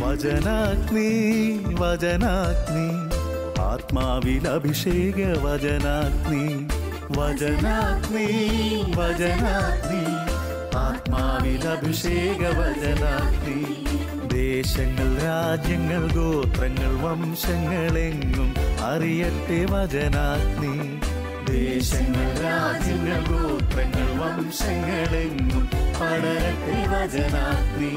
വചനാഗ്നി വചനാഗ്നി ആത്മാവിൽ അഭിഷേക വചനാഗ്നി വചനാഗ്നി വചനാഗ്നി ആത്മാവിൽ അഭിഷേക വചനാഗ്നി ദേശങ്ങൾ രാജ്യങ്ങൾ ഗോത്രങ്ങൾ വംശങ്ങളെങ്ങും അറിയട്ടെ വചനാഗ്നി ദേശങ്ങൾ രാജ്യങ്ങൾ ഗോത്രങ്ങൾ വംശങ്ങളെങ്ങും പടരട്ടെ വചനാഗ്നി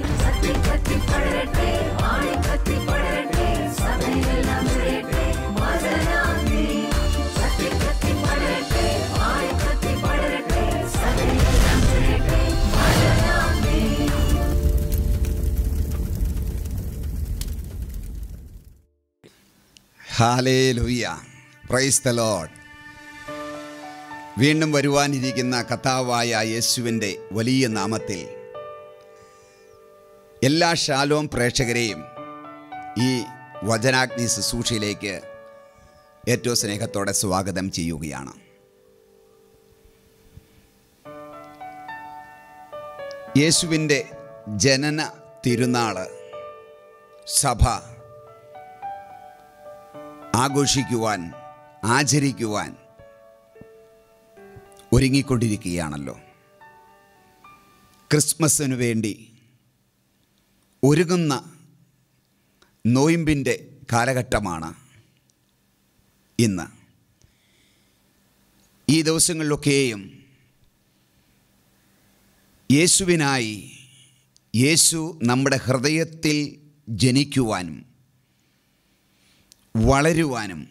ഹല്ലേലൂയ, പ്രൈസ് ദി ലോർഡ്. വീണ്ടും വരുവാനിരിക്കുന്ന കർത്താവായ യേശുവിൻ്റെ വലിയ നാമത്തിൽ എല്ലാ ഷാലോം പ്രേക്ഷകരെയും ഈ വചനാഗ്നി ശുശ്രൂഷയിലേക്ക് ഏറ്റവും സ്നേഹത്തോടെ സ്വാഗതം ചെയ്യുകയാണ്. യേശുവിൻ്റെ ജനന തിരുനാൾ സഭ ആഘോഷിക്കുവാൻ ആചരിക്കുവാൻ ഒരുങ്ങിക്കൊണ്ടിരിക്കുകയാണല്ലോ. ക്രിസ്മസിനു വേണ്ടി ഒരുങ്ങുന്ന നോയമ്പിൻ്റെ കാലഘട്ടമാണ് ഇന്ന്. ഈ ദിവസങ്ങളിലൊക്കെയും യേശുവിനായി യേശു നമ്മുടെ ഹൃദയത്തിൽ ജനിക്കുവാനും വളരുവാനും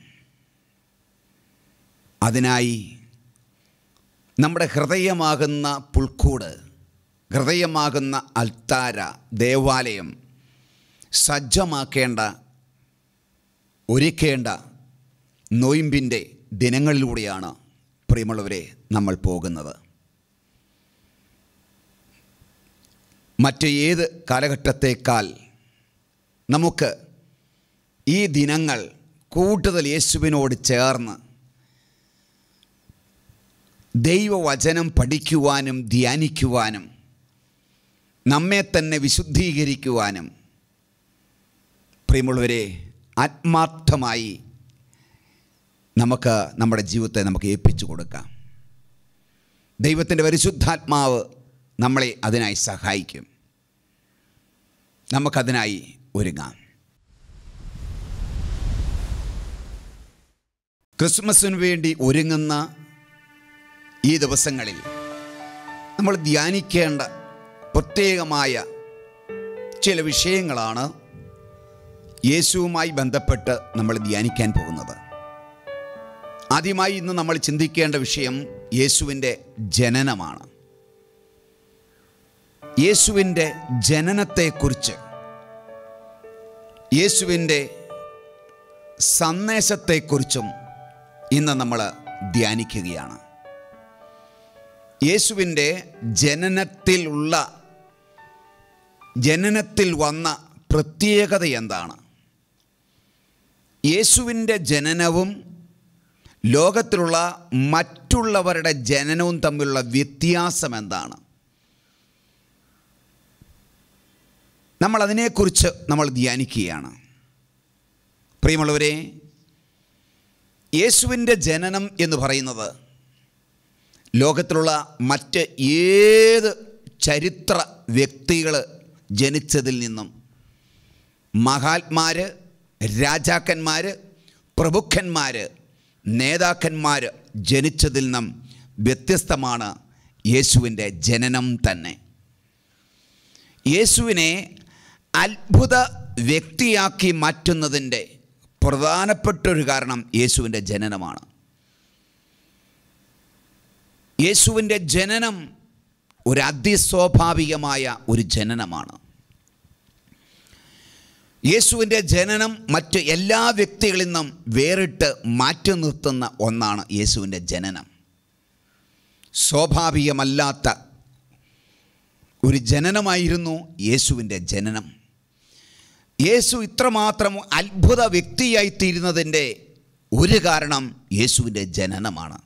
അതിനായി നമ്മുടെ ഹൃദയമാകുന്ന പുൽക്കൂട്, ഹൃദയമാകുന്ന അൽത്താര, ദേവാലയം സജ്ജമാക്കേണ്ട, ഒരുക്കേണ്ട നോയമ്പിൻ്റെ ദിനങ്ങളിലൂടെയാണ് പ്രിയമുള്ളവരെ നമ്മൾ പോകുന്നത്. മറ്റ് ഏത് കാലഘട്ടത്തേക്കാൾ നമുക്ക് ഈ ദിനങ്ങൾ കൂടുതൽ യേശുവിനോട് ചേർന്ന് ദൈവവചനം പഠിക്കുവാനും ധ്യാനിക്കുവാനും നമ്മെ തന്നെ വിശുദ്ധീകരിക്കുവാനും പ്രിയമുള്ളവരെ ആത്മാർത്ഥമായി നമുക്ക് നമ്മുടെ ജീവിതത്തെ നമുക്ക് ഏൽപ്പിച്ചു കൊടുക്കാം. ദൈവത്തിൻ്റെ പരിശുദ്ധാത്മാവ് നമ്മളെ അതിനായി സഹായിക്കും. നമുക്കതിനായി ഒരുങ്ങാം. ക്രിസ്മസിന് വേണ്ടി ഒരുങ്ങുന്ന ഈ ദിവസങ്ങളിൽ നമ്മൾ ധ്യാനിക്കേണ്ട പ്രത്യേകമായ ചില വിഷയങ്ങളാണ് യേശുവുമായി ബന്ധപ്പെട്ട് നമ്മൾ ധ്യാനിക്കാൻ പോകുന്നത്. ആദ്യമായി ഇന്ന് നമ്മൾ ചിന്തിക്കേണ്ട വിഷയം യേശുവിൻ്റെ ജനനമാണ്. യേശുവിൻ്റെ ജനനത്തെക്കുറിച്ച്, യേശുവിൻ്റെ സന്ദേശത്തെക്കുറിച്ചും ഇന്ന് നമ്മൾ ധ്യാനിക്കുകയാണ്. യേശുവിൻ്റെ ജനനത്തിൽ വന്ന പ്രത്യേകത എന്താണ്? യേശുവിൻ്റെ ജനനവും ലോകത്തിലുള്ള മറ്റുള്ളവരുടെ ജനനവും തമ്മിലുള്ള വ്യത്യാസം എന്താണ്? നമ്മൾ അതിനെക്കുറിച്ച് നമ്മൾ ധ്യാനിക്കുകയാണ്. പ്രിയമുള്ളവരെ, യേശുവിൻ്റെ ജനനം എന്ന് പറയുന്നത് ലോകത്തിലുള്ള മറ്റ് ഏത് ചരിത്ര വ്യക്തികൾ ജനിച്ചതിൽ നിന്നും, മഹാത്മാർ, രാജാക്കന്മാർ, പ്രഭുക്കന്മാർ, നേതാക്കന്മാർ ജനിച്ചതിൽ നിന്നും വ്യത്യസ്തമാണ് യേശുവിൻ്റെ ജനനം തന്നെ. യേശുവിനെ അത്ഭുത വ്യക്തിയാക്കി മാറ്റുന്നതിൻ്റെ പ്രധാനപ്പെട്ടൊരു കാരണം യേശുവിൻ്റെ ജനനമാണ്. യേശുവിൻ്റെ ജനനം ഒരു അതിസ്വാഭാവികമായ ഒരു ജനനമാണ്. യേശുവിൻ്റെ ജനനം മറ്റ് എല്ലാ വ്യക്തികളിൽ നിന്നും വേറിട്ട് മാറ്റി നിർത്തുന്ന ഒന്നാണ് യേശുവിൻ്റെ ജനനം. സ്വാഭാവികമല്ലാത്ത ഒരു ജനനമായിരുന്നു യേശുവിൻ്റെ ജനനം. യേശു ഇത്രമാത്രം അത്ഭുത വ്യക്തിയായിത്തീരുന്നതിൻ്റെ ഒരു കാരണം യേശുവിൻ്റെ ജനനമാണ്.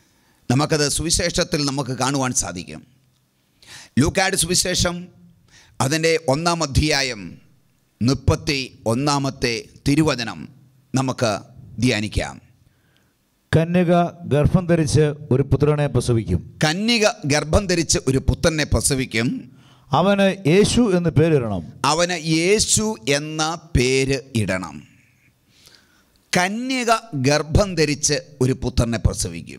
നമുക്കത് സുവിശേഷത്തിൽ നമുക്ക് കാണുവാൻ സാധിക്കും. ലൂക്കായുടെ സുവിശേഷം അതിൻ്റെ 1-ാം അധ്യായം 31-ാമത്തെ തിരുവചനം നമുക്ക് ധ്യാനിക്കാം. കന്യക ഗർഭം ധരിച്ച് ഒരു പുത്രനെ പ്രസവിക്കും. കന്യക ഗർഭം ധരിച്ച് ഒരു പുത്രനെ പ്രസവിക്കും. അവന് യേശു എന്ന് പേരിടണം. അവന് യേശു എന്ന പേര് ഇടണം. കന്യക ഗർഭം ധരിച്ച് ഒരു പുത്രനെ പ്രസവിക്കും.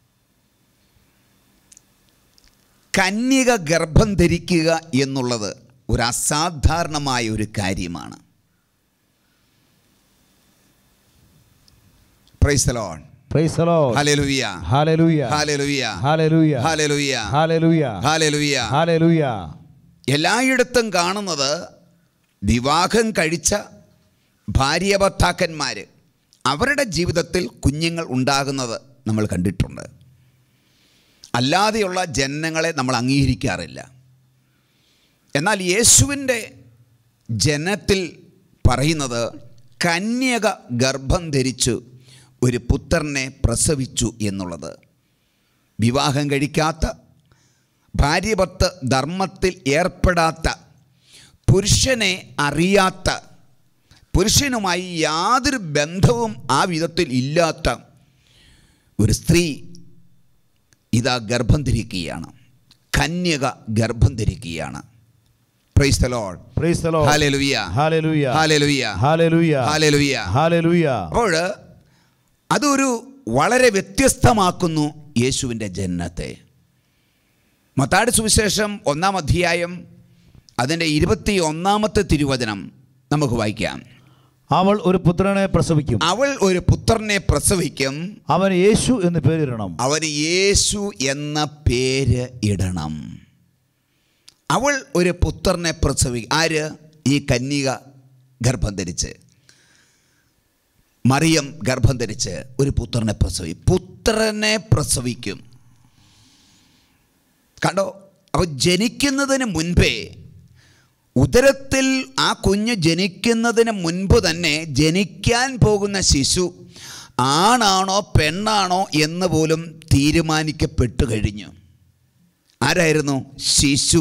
കന്യക ഗർഭം ധരിക്കുക എന്നുള്ളത് ഒരു അസാധാരണമായ ഒരു കാര്യമാണ്. Praise the Lord. Praise the Lord. Hallelujah. Hallelujah. Hallelujah. Hallelujah. Hallelujah. Hallelujah. Hallelujah. Hallelujah. എല്ലായിടത്തും കാണുന്നത് വിവാഹം കഴിച്ച ഭാര്യ ഭർത്താക്കന്മാർ അവരുടെ ജീവിതത്തിൽ കുഞ്ഞുങ്ങൾ ഉണ്ടാകുന്നത് നമ്മൾ കണ്ടിട്ടുണ്ട്. അല്ലാതെയുള്ള ജനനങ്ങളെ നമ്മൾ അംഗീകരിക്കാറില്ല. എന്നാൽ യേശുവിൻ്റെ ജനനത്തിൽ പറയുന്നത് കന്യക ഗർഭം ധരിച്ചു ഒരു പുത്രനെ പ്രസവിച്ചു എന്നുള്ളത്. വിവാഹം കഴിക്കാത്ത, ഭാര്യ ഭർത്തൃ ധർമ്മത്തിൽ ഏർപ്പെടാത്ത, പുരുഷനെ അറിയാത്ത, പുരുഷനുമായി യാതൊരു ബന്ധവും ആ വിധത്തിൽ ഇല്ലാത്ത ഒരു സ്ത്രീ ഇതാ ഗർഭം ധരിക്കുകയാണ്. കന്യക ഗർഭം ധരിക്കുകയാണ്. Praise the Lord. Praise the Lord. Hallelujah. Hallelujah. Hallelujah. Hallelujah. Hallelujah. Hallelujah. അപ്പോൾ അതൊരു വളരെ വ്യത്യസ്തമാക്കുന്നു യേശുവിൻ്റെ ജനനത്തെ. മത്തായിയുടെ സുവിശേഷം 1-ാം അധ്യായം അതിൻ്റെ 21-ാമത്തെ തിരുവചനം നമുക്ക് വായിക്കാം. അവൾ ഒരു പുത്രനെ പ്രസവിക്കും. അവൾ ഒരു പുത്രനെ പ്രസവിക്കും. അവന് യേശു എന്ന് പേരിടണം. അവന് യേശു എന്ന പേര് ഇടണം. അവൾ ഒരു പുത്രനെ പ്രസവിക്കും. ആര്? ഈ കന്യക ഗർഭം ധരിച്ച്, മറിയം ഗർഭം ധരിച്ച് ഒരു പുത്രനെ പ്രസവിക്കും. കണ്ടോ? അപ്പോൾ ജനിക്കുന്നതിന് മുൻപേ, ഉദരത്തിൽ ആ കുഞ്ഞ് ജനിക്കുന്നതിന് മുൻപ് തന്നെ ജനിക്കാൻ പോകുന്ന ശിശു ആണാണോ പെണ്ണാണോ എന്ന് പോലും തീരുമാനിക്കപ്പെട്ടു കഴിഞ്ഞു. ആരായിരുന്നു? ശിശു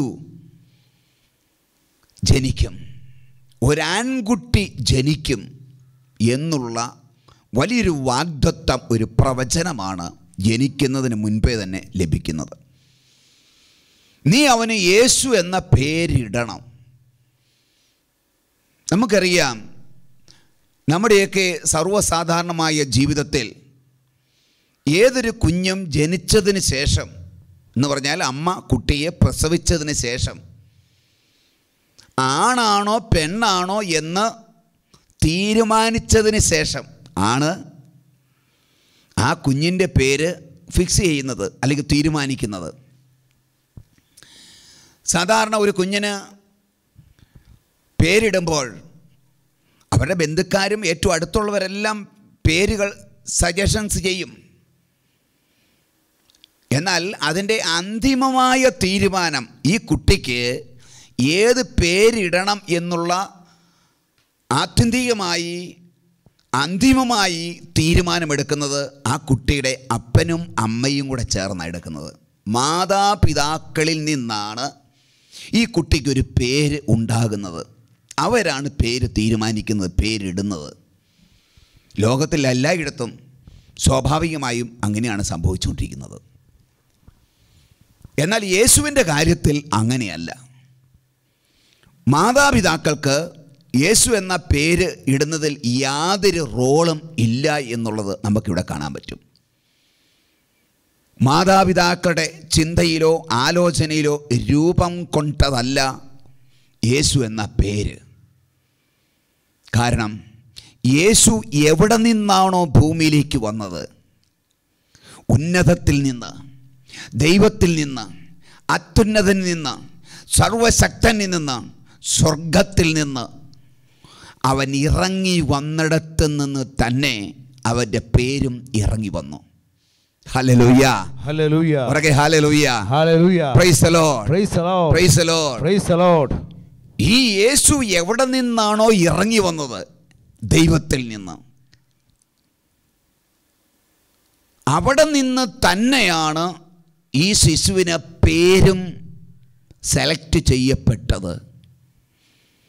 ജനിക്കും, ഒരാൺകുട്ടി ജനിക്കും എന്നുള്ള വലിയൊരു വാഗ്ദത്തം, ഒരു പ്രവചനമാണ് ജനിക്കുന്നതിന് മുൻപേ തന്നെ ലഭിക്കുന്നത്. നീ അവന് യേശു എന്ന പേരിടണം. നമുക്കറിയാം, നമ്മുടെയൊക്കെ സർവ്വസാധാരണമായ ജീവിതത്തിൽ ഏതൊരു കുഞ്ഞും ജനിച്ചതിന് ശേഷം എന്ന് പറഞ്ഞാൽ അമ്മ കുട്ടിയെ പ്രസവിച്ചതിന് ശേഷം ആണാണോ പെണ്ണാണോ എന്ന് തീരുമാനിച്ചതിന് ശേഷം ആണ് ആ കുഞ്ഞിൻ്റെ പേര് ഫിക്സ് ചെയ്യുന്നത് അല്ലെങ്കിൽ തീരുമാനിക്കുന്നത്. സാധാരണ ഒരു കുഞ്ഞിന് പേരിടുമ്പോൾ അവരുടെ ബന്ധുക്കാരും ഏറ്റവും അടുത്തുള്ളവരെല്ലാം പേരുകൾ സജഷൻസ് ചെയ്യും. എന്നാൽ അതിൻ്റെ അന്തിമമായ തീരുമാനം, ഈ കുട്ടിക്ക് ഏത് പേരിടണം എന്നുള്ള അന്തിമമായി തീരുമാനമെടുക്കുന്നത് ആ കുട്ടിയുടെ അപ്പനും അമ്മയും കൂടെ ചേർന്നാണ് എടുക്കുന്നത്. മാതാപിതാക്കളിൽ നിന്നാണ് ഈ കുട്ടിക്കൊരു പേര് ഉണ്ടാകുന്നത്. അവരാണ് പേര് തീരുമാനിക്കുന്നത്, പേരിടുന്നത്. ലോകത്തിൽ എല്ലായിടത്തും സ്വാഭാവികമായും അങ്ങനെയാണ് സംഭവിച്ചുകൊണ്ടിരിക്കുന്നത്. എന്നാൽ യേശുവിൻ്റെ കാര്യത്തിൽ അങ്ങനെയല്ല. മാതാപിതാക്കൾക്ക് യേശു എന്ന പേര് ഇടുന്നതിൽ യാതൊരു റോളും ഇല്ല എന്നുള്ളത് നമുക്കിവിടെ കാണാൻ പറ്റും. മാതാപിതാക്കളുടെ ചിന്തയിലോ ആലോചനയിലോ രൂപം കൊണ്ടതല്ല യേശു എന്ന പേര്. കാരണം യേശു എവിടെ നിന്നാണോ ഭൂമിയിലേക്ക് വന്നത്, ഉന്നതത്തിൽ നിന്ന്, ദൈവത്തിൽ നിന്ന്, അത്യുന്നതനിൽ നിന്ന്, സർവശക്തനിൽ നിന്ന്, സ്വർഗത്തിൽ നിന്ന് അവൻ ഇറങ്ങി വന്നിടത്ത് നിന്ന് തന്നെ അവൻ്റെ പേരും ഇറങ്ങി വന്നു. ഹല്ലേലൂയ. ഹല്ലേലൂയ. ഉറക്കെ hallelujah. Hallelujah. Praise the Lord. Praise the Lord. Praise the Lord. Praise the Lord. ഈ യേശു എവിടെ നിന്നാണോ ഇറങ്ങി വന്നത്, ദൈവത്തിൽ നിന്ന്, അവിടെ നിന്ന് തന്നെയാണ് ഈ ശിശുവിന് പേരും സെലക്ട് ചെയ്യപ്പെട്ടത്.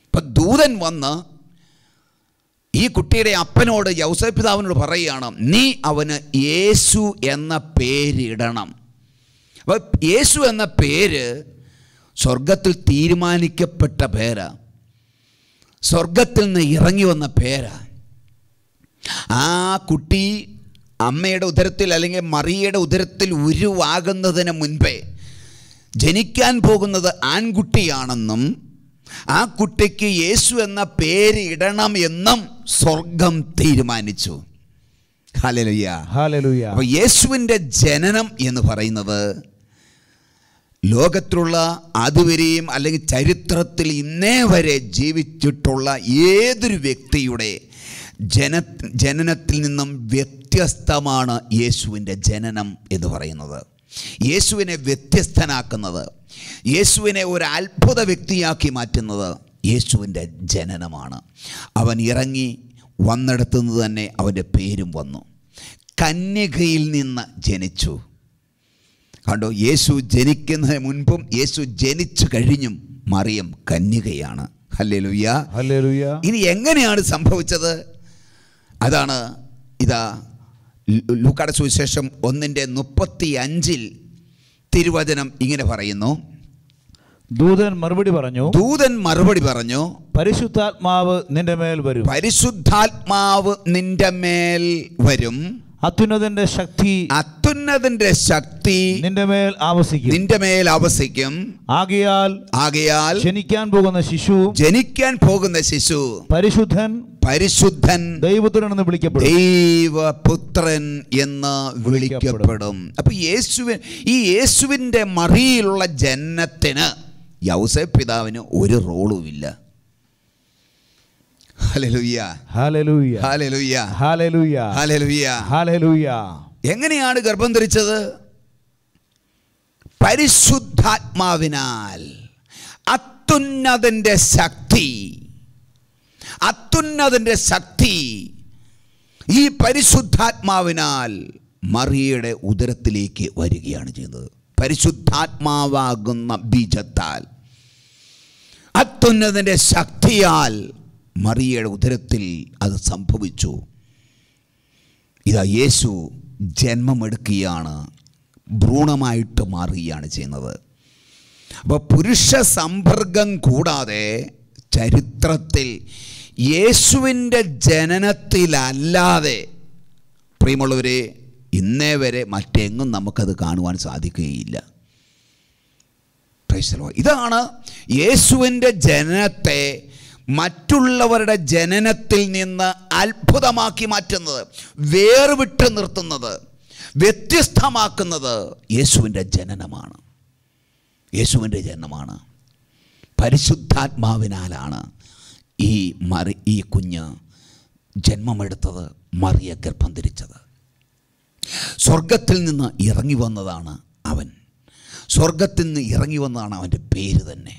അപ്പം ദൂതൻ വന്ന് ഈ കുട്ടിയുടെ അപ്പനോട് യൗസേപ്പ് പിതാവിനോട് പറയുകയാണ്, നീ അവന് യേശു എന്ന പേരിടണം. അപ്പോൾ യേശു എന്ന പേര് സ്വർഗത്തിൽ തീരുമാനിക്കപ്പെട്ട പേരാ, സ്വർഗത്തിൽ നിന്ന് ഇറങ്ങി വന്ന പേരാ. ആ കുട്ടി അമ്മയുടെ ഉദരത്തിൽ അല്ലെങ്കിൽ മറിയയുടെ ഉദരത്തിൽ ഉരുവാകുന്നതിന് മുൻപേ ജനിക്കാൻ പോകുന്നത് ആൺകുട്ടിയാണെന്നും ആ കുട്ടിക്ക് യേശു എന്ന പേര് ഇടണം എന്നും സ്വർഗം തീരുമാനിച്ചു. Hallelujah, hallelujah. അപ്പോൾ യേശുവിൻ്റെ ജനനം എന്ന് പറയുന്നത് ലോകത്തിലുള്ള അതുവരെയും അല്ലെങ്കിൽ ചരിത്രത്തിൽ ഇന്നേ വരെ ജീവിച്ചിട്ടുള്ള ഏതൊരു വ്യക്തിയുടെ ജനനത്തിൽ നിന്നും വ്യത്യസ്തമാണ് യേശുവിൻ്റെ ജനനം എന്ന് പറയുന്നത്. യേശുവിനെ വ്യത്യസ്തനാക്കുന്നത്, യേശുവിനെ ഒരു അത്ഭുത വ്യക്തിയാക്കി മാറ്റുന്നത് യേശുവിൻ്റെ ജനനമാണ്. അവൻ ഇറങ്ങി വന്നിടത്തുനിന്ന് തന്നെ അവൻ്റെ പേരും വന്നു. കന്യകയിൽ നിന്ന് ജനിച്ചു. കണ്ടോ, യേശു ജനിക്കുന്നതിന് മുൻപും യേശു ജനിച്ചു കഴിഞ്ഞും മറിയം കന്യകയാണ്. Hallelujah, hallelujah. ഇനി എങ്ങനെയാണ് സംഭവിച്ചത്? അതാണ് ഇതാ ലൂക്കായുടെ സുവിശേഷം 1:35 തിരുവചനം ഇങ്ങനെ പറയുന്നു. ദൂതൻ മറുപടി പറഞ്ഞു, പരിശുദ്ധാത്മാവ് നിന്റെ മേൽ വരും, പരിശുദ്ധാത്മാവ് നിന്റെ മേൽ വരും, അത്യുന്നതന്റെ ശക്തി നിന്റെ മേൽ ആവസിക്കും. ആകയാൽ ജനിക്കാൻ പോകുന്ന ശിശു പരിശുദ്ധൻ ദൈവപുത്രൻ എന്ന് വിളിക്കപ്പെടും. അപ്പൊ യേശുവിന്റെ മറിയിലുള്ള ജനനത്തിന് യൗസേപ്പ് പിതാവിന് ഒരു റോളുമില്ല. Hallelujah, hallelujah, hallelujah, hallelujah, hallelujah, hallelujah. എങ്ങനെയാണ് ഗർഭം ധരിച്ചത്? പരിശുദ്ധാത്മാവിനാൽ. അത്യുന്നതന്റെ ശക്തി ഈ പരിശുദ്ധാത്മാവിനാൽ മറിയയുടെ ഉദരത്തിലേക്ക് വരികയാണ് ചെയ്യുന്നത്. പരിശുദ്ധാത്മാവാകുന്ന ബീജത്താൽ, അത്യുന്നതന്റെ ശക്തിയാൽ മറിയയുടെ ഉദരത്തിൽ അത് സംഭവിച്ചു. ഇതാ യേശു ജന്മമെടുക്കുകയാണ്, ഭ്രൂണമായിട്ട് മാറുകയാണ് ചെയ്യുന്നത്. അപ്പോൾ പുരുഷ സമ്പർക്കം കൂടാതെ ചരിത്രത്തിൽ യേശുവിൻ്റെ ജനനത്തിലല്ലാതെ പ്രിയമുള്ളവരെ ഇന്നേ വരെ മറ്റെങ്ങും നമുക്കത് കാണുവാൻ സാധിക്കുകയില്ല. ഇതാണ് യേശുവിൻ്റെ ജനനത്തെ മറ്റുള്ളവരുടെ ജനനത്തിൽ നിന്ന് അത്ഭുതമാക്കി മാറ്റുന്നത്, വേർവിട്ട് നിർത്തുന്നത്, വ്യത്യസ്തമാക്കുന്നത് യേശുവിൻ്റെ ജനനമാണ്. പരിശുദ്ധാത്മാവിനാലാണ് ഈ കുഞ്ഞ് ജന്മമെടുത്തത്, മറിയ ഗർഭം ധരിച്ചത്. സ്വർഗത്തിൽ നിന്ന് ഇറങ്ങി വന്നതാണ് അവൻ. സ്വർഗത്തിൽ നിന്ന് ഇറങ്ങി വന്നതാണ് അവൻ്റെ പേര് തന്നെ.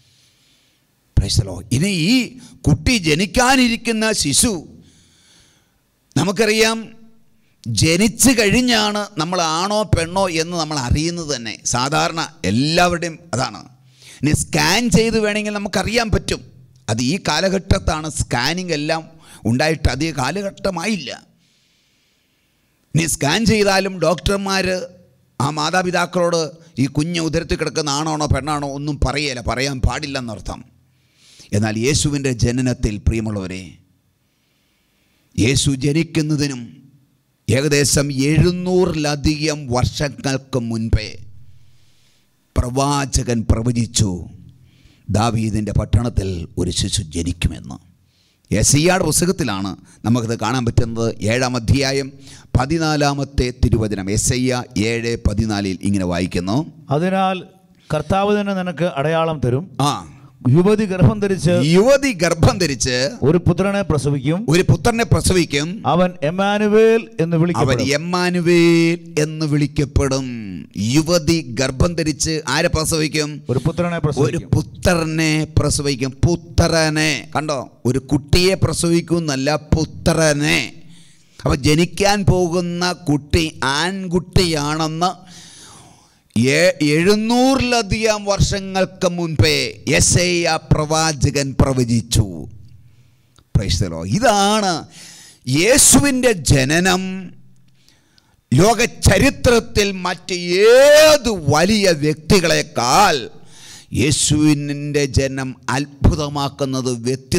ഇനി ഈ കുട്ടി ജനിക്കാനിരിക്കുന്ന ശിശു, നമുക്കറിയാം, ജനിച്ചു കഴിഞ്ഞാണ് നമ്മൾ ആണോ പെണ്ണോ എന്ന് നമ്മൾ അറിയുന്നത് തന്നെ. സാധാരണ എല്ലാവരുടെയും അതാണ്. ഇനി സ്കാൻ ചെയ്ത് വേണമെങ്കിൽ നമുക്കറിയാൻ പറ്റും. അത് ഈ കാലഘട്ടത്താണ് സ്കാനിങ് എല്ലാം ഉണ്ടായിട്ട് അധിക കാലഘട്ടമായില്ല. ഇനി സ്കാൻ ചെയ്താലും ഡോക്ടർമാർ ആ മാതാപിതാക്കളോട് ഈ കുഞ്ഞ് ഉദരത്തിൽ കിടക്കുന്ന ആണാണോ പെണ്ണാണോ ഒന്നും പറയാൻ പാടില്ലെന്നർത്ഥം. എന്നാൽ യേശുവിൻ്റെ ജനനത്തിൽ പ്രിയമുള്ളവരെ, യേശു ജനിക്കുന്നതിനും ഏകദേശം 700-ലധികം വർഷങ്ങൾക്ക് മുൻപേ പ്രവാചകൻ പ്രവചിച്ചു, ദാവീദിൻ്റെ പട്ടണത്തിൽ ഒരു ശിശു ജനിക്കുമെന്ന്. യെശയ്യായുടെ പുസ്തകത്തിലാണ് നമുക്കത് കാണാൻ പറ്റുന്നത്. 7-ാം അധ്യായം 14-ാമത്തെ തിരുവചനം. യെശയ്യ 7:14 ഇങ്ങനെ വായിക്കുന്നു, അതിനാൽ കർത്താവ് തന്നെ നിനക്ക് അടയാളം തരും. യുവതി ഗർഭം ധരിച്ച് ഒരു പുത്രനെ പ്രസവിക്കും. അവൻ എമ്മാനുവേൽ എന്ന് വിളിക്കപ്പെടും. യുവതി ഗർഭം ധരിച്ച് ആരെ പ്രസവിക്കും? ഒരു പുത്രനെ പ്രസവിക്കും. പുത്രനെ കണ്ടോ, ഒരു കുട്ടിയെ പ്രസവിക്കുന്നല്ല, പുത്രനെ. അപ്പൊ ജനിക്കാൻ പോകുന്ന കുട്ടി ആൺകുട്ടിയാണെന്ന് 700-ലധികം വർഷങ്ങൾക്ക് മുൻപേ യെശയ്യാ പ്രവാചകൻ പ്രവചിച്ചു. Praise the Lord. ഇതാണ് യേശുവിൻ്റെ ജനനം. ലോക ചരിത്രത്തിൽ മറ്റ് ഏത് വലിയ വ്യക്തികളെക്കാൾ യേശുവിൻ്റെ ജനം അത്ഭുതമാക്കുന്നത്,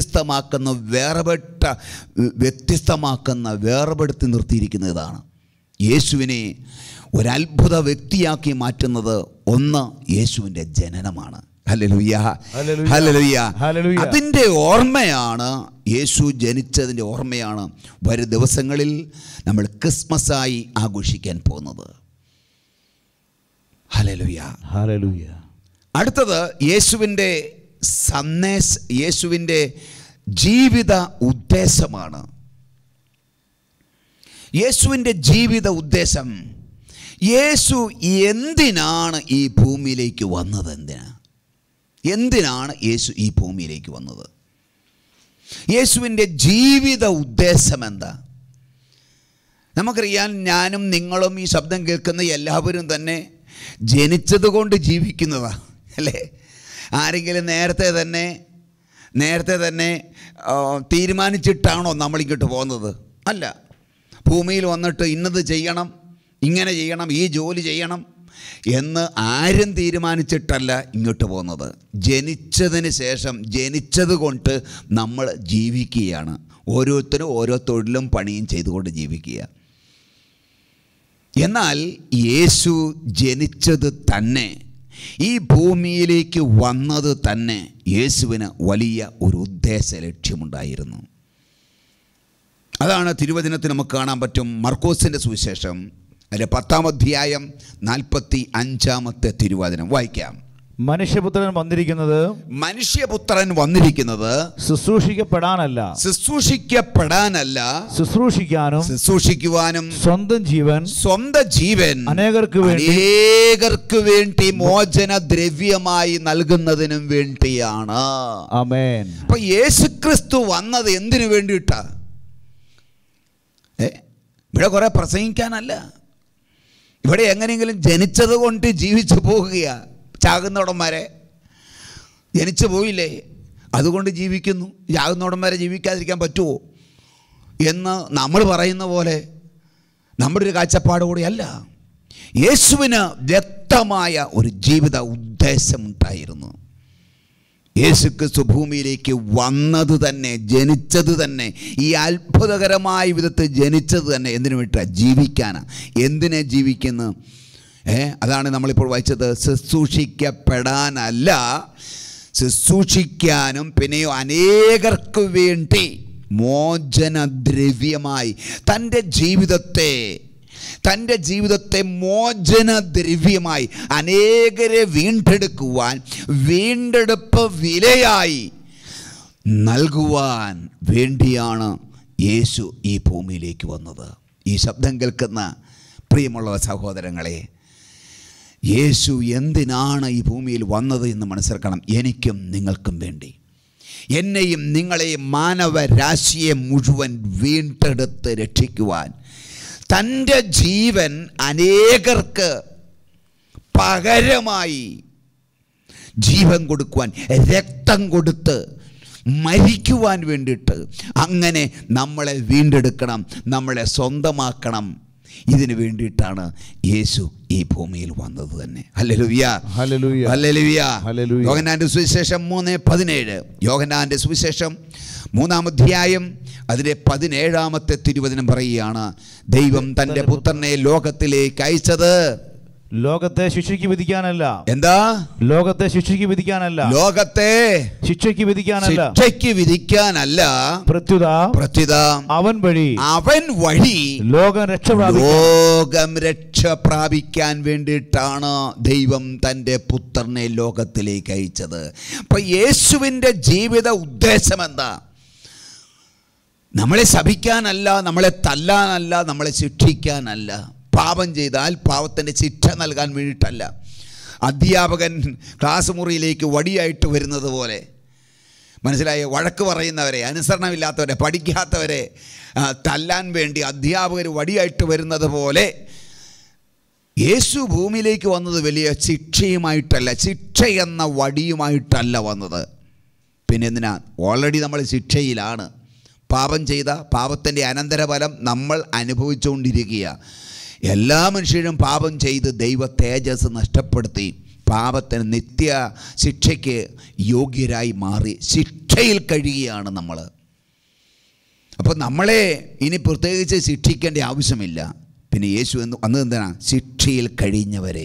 വേർപെടുത്തി നിർത്തിയിരിക്കുന്ന ഇതാണ്. യേശുവിനെ ഒരത്ഭുത വ്യക്തിയാക്കി മാറ്റുന്നത് ഒന്ന് യേശുവിൻ്റെ ജനനമാണ്. Hallelujah, hallelujah. അതിൻ്റെ ഓർമ്മയാണ്, യേശു ജനിച്ചതിൻ്റെ ഓർമ്മയാണ് വരും ദിവസങ്ങളിൽ നമ്മൾ ക്രിസ്മസായി ആഘോഷിക്കാൻ പോകുന്നത്. Hallelujah, hallelujah. അടുത്തത് യേശുവിൻ്റെ ജീവിത ഉദ്ദേശമാണ്. യേശുവിൻ്റെ ജീവിത ഉദ്ദേശം, യേശു എന്തിനാണ് ഈ ഭൂമിയിലേക്ക് വന്നത്? എന്തിനാണ് യേശു ഈ ഭൂമിയിലേക്ക് വന്നത്? യേശുവിൻ്റെ ജീവിത ഉദ്ദേശം എന്താ? നമുക്കറിയാം, ഞാനും നിങ്ങളും ഈ ശബ്ദം കേൾക്കുന്ന എല്ലാവരും തന്നെ ജനിച്ചത് കൊണ്ട് ജീവിക്കുന്നതാ, അല്ലേ? ആരെങ്കിലും നേരത്തെ തന്നെ തീരുമാനിച്ചിട്ടാണോ നമ്മളിങ്ങോട്ട് പോകുന്നത്? അല്ല. ഭൂമിയിൽ വന്നിട്ട് ഇന്നത് ചെയ്യണം, ഇങ്ങനെ ചെയ്യണം, ഈ ജോലി ചെയ്യണം എന്ന് ആരും തീരുമാനിച്ചിട്ടല്ല ഇങ്ങോട്ട് പോകുന്നത്. ജനിച്ചതിന് ശേഷം, ജനിച്ചത് കൊണ്ട് നമ്മൾ ജീവിക്കുകയാണ്. ഓരോരുത്തരും ഓരോ തൊഴിലും പണിയും ചെയ്തുകൊണ്ട് ജീവിക്കുക. എന്നാൽ യേശു ജനിച്ചത് തന്നെ, ഈ ഭൂമിയിലേക്ക് വന്നത് തന്നെ യേശുവിന് വലിയ ഒരു ഉദ്ദേശ ലക്ഷ്യമുണ്ടായിരുന്നു. അതാണ് തിരുവചനത്തിൽ നമുക്ക് കാണാൻ പറ്റും. മർക്കോസിൻ്റെ സുവിശേഷം അതിലെ 10-ാം അധ്യായം 45-ാമത്തെ തിരുവചനം വായിക്കാം. മനുഷ്യപുത്രൻ വന്നിരിക്കുന്നത് ശുശ്രൂഷിക്കപ്പെടാനല്ല, ശുശ്രൂഷിക്കുവാനും സ്വന്തം ജീവൻ അനേകർക്ക് വേണ്ടി മോചന ദ്രവ്യമായി നൽകുന്നതിനും വേണ്ടിയാണ്. ആമേൻ. അപ്പൊ യേശുക്രിസ്തു വന്നത് എന്തിനു വേണ്ടിയിട്ടാ? ഇവിടെ കുറെ പ്രസംഗിക്കാനല്ല. ഇവിടെ എങ്ങനെയെങ്കിലും ജനിച്ചത് കൊണ്ട് ജീവിച്ചു പോകുകയാ. ചാകുന്നോടന്മാരെ ജനിച്ചു പോയില്ലേ, അതുകൊണ്ട് ജീവിക്കുന്നു. ചാകുന്നോടന്മാരെ ജീവിക്കാതിരിക്കാൻ പറ്റുമോ എന്ന് നമ്മൾ പറയുന്ന പോലെ നമ്മുടെ ഒരു കാഴ്ചപ്പാട് കൂടിയല്ല. യേശുവിന് വ്യക്തമായ ഒരു ജീവിത ഉദ്ദേശമുണ്ടായിരുന്നു. യേശുക്രിസ്തു ഭൂമിയിലേക്ക് വന്നത് തന്നെ, ജനിച്ചത് തന്നെ, ഈ അത്ഭുതകരമായ വിധത്തിൽ ജനിച്ചത് തന്നെ എന്തിനു വേണ്ടിയിട്ടാണ്? ജീവിക്കാനാണ്. എന്തിനെ ജീവിക്കുന്നു? അതാണ് നമ്മളിപ്പോൾ വായിച്ചത്. ശുശ്രൂഷിക്കപ്പെടാനല്ല, ശുശ്രൂഷിക്കാനും പിന്നെയോ അനേകർക്ക് വേണ്ടി മോചനദ്രവ്യമായി തൻ്റെ ജീവിതത്തെ മോചനദ്രവ്യമായി അനേകരെ വീണ്ടെടുക്കുവാൻ, വീണ്ടെടുപ്പ് വിലയായി നൽകുവാൻ വേണ്ടിയാണ് യേശു ഈ ഭൂമിയിലേക്ക് വന്നത്. ഈ ശബ്ദം കേൾക്കുന്ന പ്രിയമുള്ള സഹോദരങ്ങളെ, യേശു എന്തിനാണ് ഈ ഭൂമിയിൽ വന്നത് എന്ന് മനസ്സിലാക്കണം. എനിക്കും നിങ്ങൾക്കും വേണ്ടി, എന്നെയും നിങ്ങളെയും മാനവരാശിയെ മുഴുവൻ വീണ്ടെടുത്ത് രക്ഷിക്കുവാൻ, തൻ്റെ ജീവൻ അനേകർക്ക് പകരമായി ജീവൻ കൊടുക്കുവാൻ, രക്തം കൊടുത്ത് മരിക്കുവാൻ വേണ്ടിയിട്ട്, അങ്ങനെ നമ്മളെ വീണ്ടെടുക്കണം, നമ്മളെ സ്വന്തമാക്കണം. ഇതിനു വേണ്ടിയിട്ടാണ് യേശു ഈ ഭൂമിയിൽ വന്നത് തന്നെ. Hallelujah, hallelujah, hallelujah, hallelujah. യോഹന്നാന്റെ സുവിശേഷം 3:17, യോഹന്നാന്റെ സുവിശേഷം 3-ാം അധ്യായം അതിലെ 17-ാമത്തെ തിരുവചനം പറയുകയാണ്, ദൈവം തൻ്റെ പുത്രനെ ലോകത്തിലേക്ക് അയച്ചത് ലോകത്തെ ശിക്ഷയ്ക്ക് വിധിക്കാനല്ല. എന്താ? ലോകത്തെ ശിക്ഷയ്ക്ക് വിധിക്കാനല്ല, ലോകത്തെ ശിക്ഷയ്ക്ക് വിധിക്കാനല്ല, പ്രത്യുത അവൻ വഴി ലോകം രക്ഷ പ്രാപിക്കാൻ വേണ്ടിയിട്ടാണ് ദൈവം തൻ്റെ പുത്രനെ ലോകത്തിലേക്ക് അയച്ചത്. അപ്പൊ യേശുവിൻ്റെ ജീവിത ഉദ്ദേശം എന്താ? നമ്മളെ ശപിക്കാനല്ല, നമ്മളെ തല്ലാനല്ല, നമ്മളെ ശിക്ഷിക്കാനല്ല, പാപം ചെയ്താൽ പാപത്തിൻ്റെ ശിക്ഷ നൽകാൻ വേണ്ടിയിട്ടല്ല. അധ്യാപകൻ ക്ലാസ് മുറിയിലേക്ക് വടിയായിട്ട് വരുന്നത് പോലെ, മനസ്സിലായോ? വഴക്ക് പറയുന്നവരെ, അനുസരണമില്ലാത്തവരെ, പഠിക്കാത്തവരെ തല്ലാൻ വേണ്ടി അധ്യാപകർ വടിയായിട്ട് വരുന്നത് പോലെ യേശു ഭൂമിയിലേക്ക് വന്നത് വലിയ ശിക്ഷയുമായിട്ടല്ല, ശിക്ഷ എന്ന വടിയുമായിട്ടല്ല വന്നത്. പിന്നെ എന്തിനാ? ഓൾറെഡി നമ്മൾ ശിക്ഷയിലാണ്. പാപം ചെയ്ത പാപത്തിൻ്റെ അനന്തരഫലം നമ്മൾ അനുഭവിച്ചുകൊണ്ടിരിക്കുക. എല്ലാ മനുഷ്യരും പാപം ചെയ്ത് ദൈവ തേജസ് നഷ്ടപ്പെടുത്തി പാപത്തിന് നിത്യ ശിക്ഷയ്ക്ക് യോഗ്യരായി മാറി ശിക്ഷയിൽ കഴിയുകയാണ് നമ്മൾ. അപ്പോൾ നമ്മളെ ഇനി പ്രത്യേകിച്ച് ശിക്ഷിക്കേണ്ട ആവശ്യമില്ല. പിന്നെ യേശു വന്നത് എന്തിനാണ്? ശിക്ഷയിൽ കഴിഞ്ഞവരെ,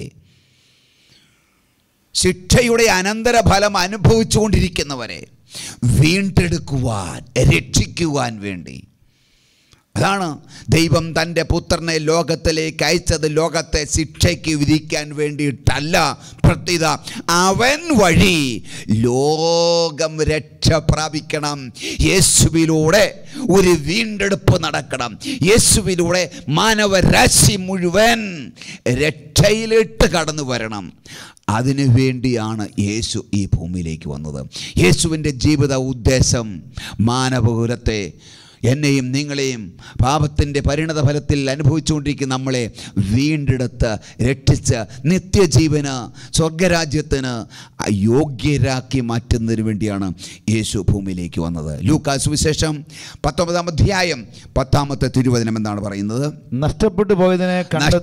ശിക്ഷയുടെ അനന്തരഫലം അനുഭവിച്ചുകൊണ്ടിരിക്കുന്നവരെ വീണ്ടെടുക്കുവാൻ, രക്ഷിക്കുവാൻ വേണ്ടി. അതാണ് ദൈവം തൻ്റെ പുത്രനെ ലോകത്തിലേക്ക് അയച്ചത്. ലോകത്തെ ശിക്ഷയ്ക്ക് വിധിക്കാൻ വേണ്ടിയിട്ടല്ല, പ്രത്യുത അവൻ വഴി ലോകം രക്ഷ പ്രാപിക്കണം. യേശുവിലൂടെ ഒരു വീണ്ടെടുപ്പ് നടക്കണം. യേശുവിലൂടെ മാനവരാശി മുഴുവൻ രക്ഷയിലിട്ട് കടന്നു വരണം. അതിനു വേണ്ടിയാണ് യേശു ഈ ഭൂമിയിലേക്ക് വന്നത്. യേശുവിൻ്റെ ജീവിത ഉദ്ദേശം മാനവകുലത്തെ, എന്നെയും നിങ്ങളെയും പാപത്തിൻ്റെ പരിണത ഫലത്തിൽ അനുഭവിച്ചുകൊണ്ടിരിക്കുന്ന നമ്മളെ വീണ്ടെടുത്ത് രക്ഷിച്ച് നിത്യജീവന്, സ്വർഗരാജ്യത്തിന് യോഗ്യരാക്കി മാറ്റുന്നതിന് വേണ്ടിയാണ് യേശു ഭൂമിയിലേക്ക് വന്നത്. ലൂക്കാ സുവിശേഷം 19-ാം അധ്യായം 10-ാമത്തെ തിരുവചനം എന്താണ് പറയുന്നത്? നഷ്ടപ്പെട്ടു പോയതിനെ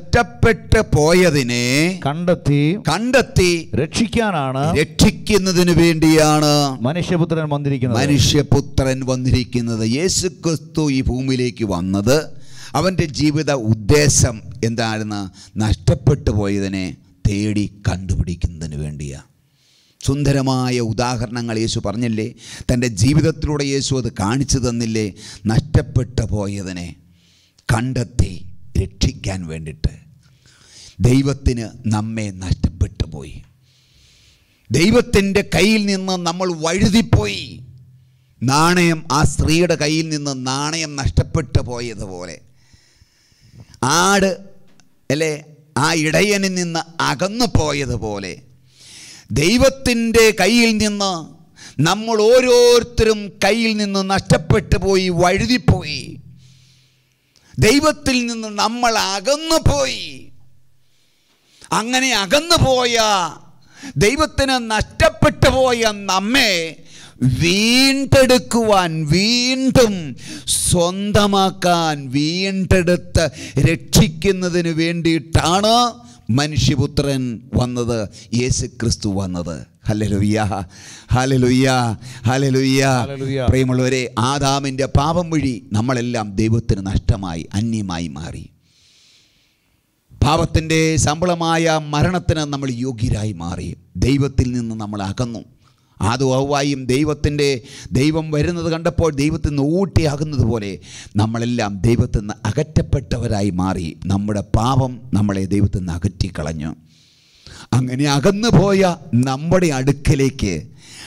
കണ്ടെത്തി രക്ഷിക്കുന്നതിന് വേണ്ടിയാണ് മനുഷ്യപുത്രൻ വന്നിരിക്കുന്നത്. യേശു ക്രിസ്തു ഈ ഭൂമിയിലേക്ക് വന്നത്, അവൻ്റെ ജീവിത ഉദ്ദേശം എന്തായിരുന്നു? നഷ്ടപ്പെട്ടു പോയതിനെ തേടി കണ്ടുപിടിക്കുന്നതിന് വേണ്ടിയാണ്. സുന്ദരമായ ഉദാഹരണങ്ങൾ യേശു പറഞ്ഞില്ലേ? തൻ്റെ ജീവിതത്തിലൂടെ യേശു അത് കാണിച്ചു തന്നില്ലേ? നഷ്ടപ്പെട്ടു പോയതിനെ കണ്ടെത്തി രക്ഷിക്കാൻ വേണ്ടിയിട്ട്. ദൈവത്തിന് നമ്മെ നഷ്ടപ്പെട്ടു പോയി. ദൈവത്തിൻ്റെ കയ്യിൽ നിന്ന് നമ്മൾ വഴുതിപ്പോയി. നാണയം, ആ സ്ത്രീയുടെ കയ്യിൽ നിന്ന് നാണയം നഷ്ടപ്പെട്ടു പോയതുപോലെ, ആട് അല്ലേ ആ ഇടയനിൽ നിന്ന് അകന്നു പോയതുപോലെ, ദൈവത്തിൻ്റെ കയ്യിൽ നിന്ന് നമ്മൾ ഓരോരുത്തരും കയ്യിൽ നിന്ന് നഷ്ടപ്പെട്ടു പോയി, വഴുതിപ്പോയി. ദൈവത്തിൽ നിന്ന് നമ്മൾ അകന്നു പോയി. അങ്ങനെ അകന്നു പോയ, ദൈവത്തിന് നഷ്ടപ്പെട്ടു പോയ നമ്മെ വീണ്ടെടുക്കുവാൻ, വീണ്ടും സ്വന്തമാക്കാൻ, വീണ്ടെടുത്ത് രക്ഷിക്കുന്നതിന് വേണ്ടിയിട്ടാണ് മനുഷ്യപുത്രൻ വന്നത്, യേശു ക്രിസ്തു വന്നത്. Hallelujah, hallelujah, hallelujah. പ്രിയമുള്ളവരെ, ആദാമിൻ്റെ പാപം വഴി നമ്മളെല്ലാം ദൈവത്തിന് നഷ്ടമായി, അന്യമായി മാറി. പാപത്തിൻ്റെ ശമ്പളമായ മരണത്തിന് നമ്മൾ യോഗ്യരായി മാറി. ദൈവത്തിൽ നിന്ന് നമ്മൾ അകന്നു. ആദവും ഹവ്വായും ദൈവം വരുന്നത് കണ്ടപ്പോൾ ദൈവത്തിൽ നിന്ന് ഊട്ടിയാകുന്നത് പോലെ നമ്മളെല്ലാം ദൈവത്തിൽ നിന്ന് അകറ്റപ്പെട്ടവരായി മാറി. നമ്മുടെ പാപം നമ്മളെ ദൈവത്തിൽ നിന്ന് അകറ്റിക്കളഞ്ഞു. അങ്ങനെ അകന്നുപോയ നമ്മുടെ അടുക്കലേക്ക്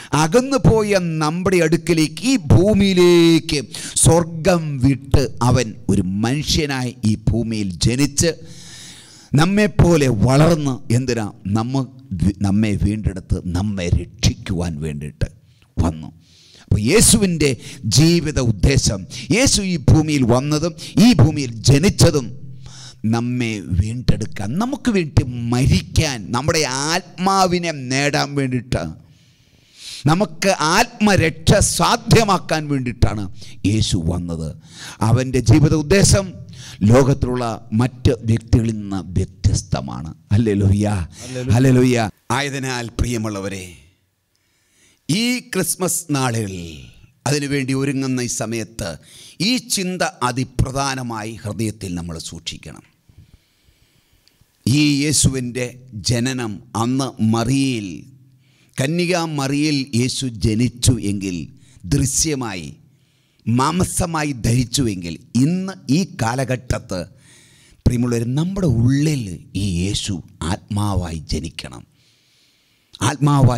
ഈ ഭൂമിയിലേക്ക് സ്വർഗം വിട്ട് അവൻ ഒരു മനുഷ്യനായി ഈ ഭൂമിയിൽ ജനിച്ച് നമ്മെപ്പോലെ വളർന്ന് നമ്മെ വീണ്ടെടുത്ത് നമ്മെ രക്ഷിക്കുവാൻ വേണ്ടിയിട്ട് വന്നു. അപ്പോൾ യേശുവിൻ്റെ ജീവിത ഉദ്ദേശം, യേശു ഈ ഭൂമിയിൽ വന്നതും ഈ ഭൂമിയിൽ ജനിച്ചതും നമ്മെ വീണ്ടെടുക്കാൻ, നമുക്ക് വേണ്ടി മരിക്കാൻ, നമ്മുടെ ആത്മാവിനെ നേടാൻ വേണ്ടിയിട്ടാണ്, നമുക്ക് ആത്മരക്ഷ സാധ്യമാക്കാൻ വേണ്ടിയിട്ടാണ് യേശു വന്നത്. അവൻ്റെ ജീവിത ഉദ്ദേശം ലോകത്തിലുള്ള മറ്റ് വ്യക്തികളിൽ നിന്ന് വ്യത്യസ്തമാണ്. Hallelujah, hallelujah. ആയതിനാൽ പ്രിയമുള്ളവരെ, ഈ ക്രിസ്മസ് നാളുകളിൽ അതിനുവേണ്ടി ഒരുങ്ങുന്ന ഈ സമയത്ത് ഈ ചിന്ത അതിപ്രധാനമായി ഹൃദയത്തിൽ നമ്മൾ സൂക്ഷിക്കണം. ഈ യേശുവിൻ്റെ ജനനം അന്ന് കന്യകാ മറിയയിൽ യേശു ജനിച്ചു എങ്കിൽ, ദൃശ്യമായി മാംസമായി ധരിച്ചുവെങ്കിൽ, ഇന്ന് ഈ കാലഘട്ടത്ത് പ്രിയമുള്ളവർ, നമ്മുടെ ഉള്ളിൽ ഈ യേശു ആത്മാവായി ജനിക്കണം.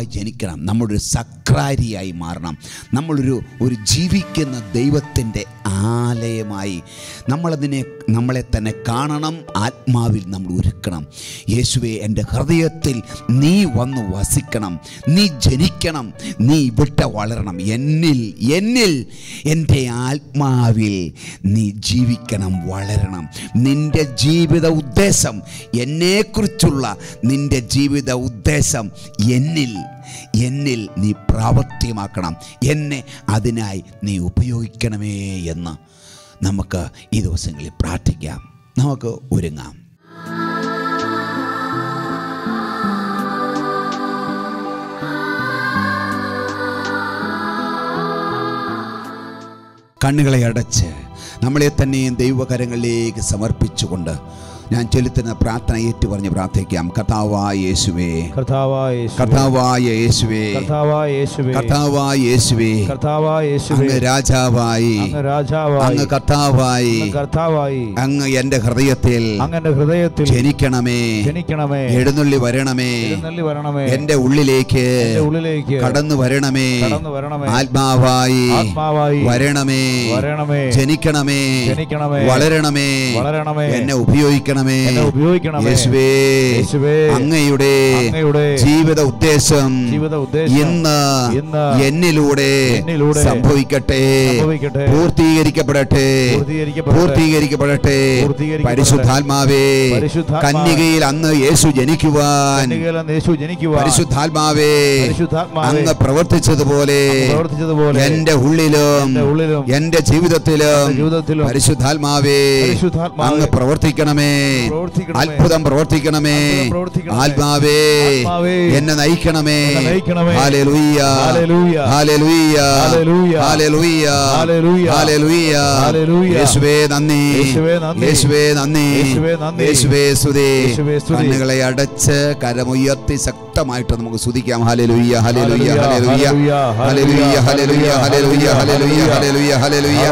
നമ്മളൊരു സക്രാരിയായി മാറണം. നമ്മളൊരു ജീവിക്കുന്ന ദൈവത്തിൻ്റെ ആലയമായി നമ്മളെ തന്നെ കാണണം. ആത്മാവിൽ നമ്മൾ ഒരുക്കണം. യേശുവേ, എൻ്റെ ഹൃദയത്തിൽ നീ വന്ന് വസിക്കണം, നീ ജനിക്കണം, നീ ഇവിടെ വളരണം, എന്നിൽ എൻ്റെ ആത്മാവിൽ നീ ജീവിക്കണം, വളരണം. നിൻ്റെ ജീവിത ഉദ്ദേശം, എന്നെക്കുറിച്ചുള്ള നിൻ്റെ ജീവിത ഉദ്ദേശം എന്നിൽ നീ പ്രാവർത്തികമാക്കണം, എന്നെ അതിനായി നീ ഉപയോഗിക്കണമേ എന്ന് നമുക്ക് ഈ ദിവസങ്ങളിൽ പ്രാർത്ഥിക്കാം. നമുക്ക് ഒരുങ്ങാം. കണ്ണുകളെ അടച്ച് നമ്മളെ തന്നെയും ദൈവകരങ്ങളിലേക്ക് സമർപ്പിച്ചുകൊണ്ട് ഞാൻ ചെലുത്തുന്ന പ്രാർത്ഥന ഏറ്റുപറഞ്ഞ് പ്രാർത്ഥിക്കാം. കർത്താവായ യേശുവേ, കർത്താവായ യേശുവേ, കർത്താവായ യേശുവേ, അങ്ങ് രാജാവായി, അങ്ങ് കർത്താവായി, അങ്ങ് എൻ്റെ ഹൃദയത്തിൽ ജനിക്കണമേ, എഴുന്നള്ളി വരണമേ, എൻ്റെ ഉള്ളിലേക്ക് കടന്നു വരണമേ, ആത്മാവായി വരണമേ, ജനിക്കണമേ, വളരണമേ, എന്നെ ഉപയോഗിക്കണം. യേശുവേ, അങ്ങയുടെ ജീവിത ഉദ്ദേശം ഇന്ന് എന്നിലൂടെ സംഭവിക്കട്ടെ, പൂർത്തീകരിക്കപ്പെടട്ടെ. പരിശുദ്ധാത്മാവേ, കന്യകയിൽ അന്ന് യേശു ജനിക്കുവാൻ പരിശുദ്ധാത്മാവേ അങ്ങ് പ്രവർത്തിച്ചതുപോലെ എന്റെ ഉള്ളിലും എന്റെ ജീവിതത്തിലും പരിശുദ്ധാത്മാവേ അങ്ങ് പ്രവർത്തിക്കണമേ, അത്ഭുതം പ്രവർത്തിക്കണമേ. ആത്മാവേ, എന്നെ നയിക്കണമേ. Hallelujah, hallelujah, hallelujah, hallelujah. യേശുവേ നന്ദി, യേശുവേ നന്ദി, യേശുവേ സ്തുതി. കണ്ണുകളെ അടച്ച് കരമുയർത്തി ശക്തമായിട്ട് നമുക്ക് സ്തുതിക്കാം. Hallelujah, hallelujah, hallelujah, hallelujah, hallelujah, hallelujah, hallelujah, hallelujah, hallelujah.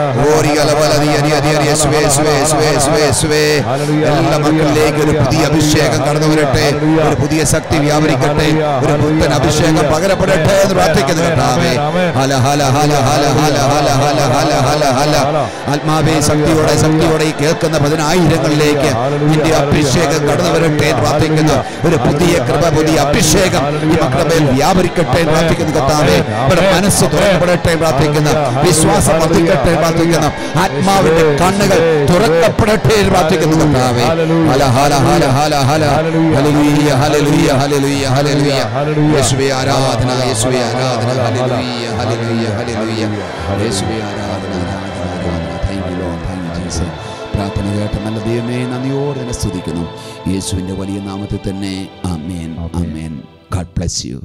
യേശുവേ, യേശുവേ, യേശുവേ, യേശുവേ. എല്ലാ മക്കളിലേക്ക് ഒരു പുതിയ അഭിഷേകം കടന്നു വരട്ടെ, ഒരു പുതിയ ശക്തി വ്യാപരിക്കട്ടെ, ഒരു പുത്തൻ അഭിഷേകം പകരപ്പെടട്ടെ എന്ന് പ്രാർത്ഥിക്കുന്നു. കർത്താവേ, ഹല ഹല ഹല ഹല ഹല ഹല ഹല ഹല ഹല ഹല. ആത്മാവേ, ശക്തിയോടെ കേൾക്കുന്ന 10,000ങ്ങളിലേക്ക് നിന്റെ അഭിഷേകം കടന്നു വരട്ടെ എന്ന് പ്രാർത്ഥിക്കുന്നു. ഒരു പുതിയ കൃപ, പുതിയ അഭിഷേകം ഈ മക്കളുടെ മേൽ വ്യാപരിക്കട്ടെ എന്ന് പ്രാർത്ഥിക്കുന്നു. കർത്താവേ, ഇവിടെ മനസ്സ് തുറക്കപ്പെടട്ടെ എന്ന് പ്രാർത്ഥിക്കുന്നു. വിശ്വാസം വർദ്ധിക്കട്ടെ എന്ന് പ്രാർത്ഥിക്കുന്നു. ആത്മാവിന്റെ കണ്ണുകൾ തുറക്കപ്പെടട്ടെ എന്ന് പ്രാർത്ഥിക്കുന്നു. കർത്താവേ, ഹല ഹല ഹല ഹല ഹല. Hallelujah, hallelujah, hallelujah, hallelujah. യേശുവേ ആരാധന, യേശുവേ ആരാധന. Hallelujah, hallelujah, hallelujah. യേശുവേ ആരാധന, ആരാധന. Thank you Lord, thank you Jesus. പ്രാർത്ഥന കേട്ട നല്ല ദൈവമേ, നന്ദിയോടെ തന്നെ സ്തുതിക്കുന്നു. യേശുവിൻ്റെ വലിയ നാമത്തിൽ തന്നെ. Amen, amen. God bless you.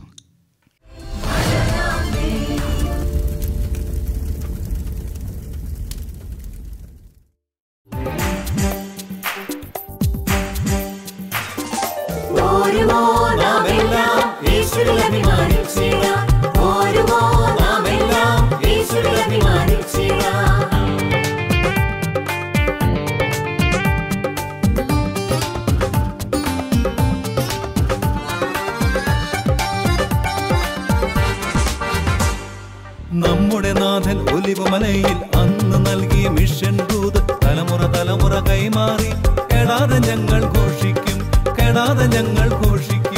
നമ്മുടെ നാഥൻ ഒലിവുമലയിൽ അന്ന് നൽകിയ മിഷൻ ദൂത് തലമുറ കൈമാറി കെടാതെ ഞങ്ങൾ ഘോഷിക്കും, കെടാതെ ഞങ്ങൾ ഘോഷിക്കും.